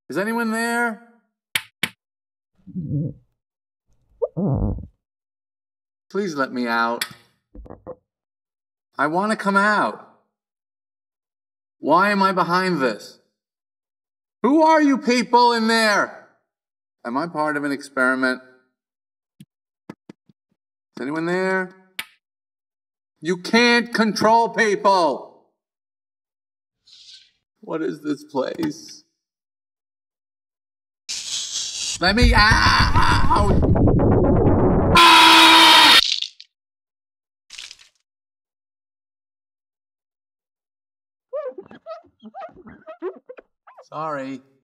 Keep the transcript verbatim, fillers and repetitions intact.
Is anyone there? Please let me out. I want to come out. Why am I behind this? Who are you people in there? Am I part of an experiment? Is anyone there? You can't control people. What is this place? Let me out! Ah! Sorry.